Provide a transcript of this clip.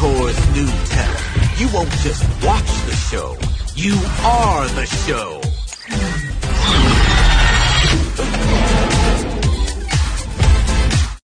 Dinosaur's New Tech. You won't just watch the show. You are the show.